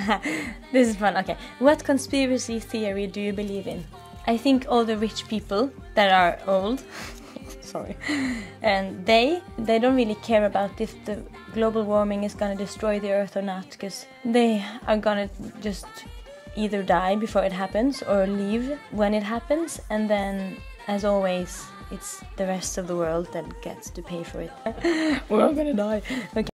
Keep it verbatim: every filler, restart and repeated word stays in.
This is fun. Okay, what conspiracy theory do you believe in? I think all the rich people that are old, sorry, and they they don't really care about if the global warming is gonna destroy the earth or not, because they are gonna just either die before it happens or leave when it happens, and then, as always, it's the rest of the world that gets to pay for it. We're all gonna die. Okay.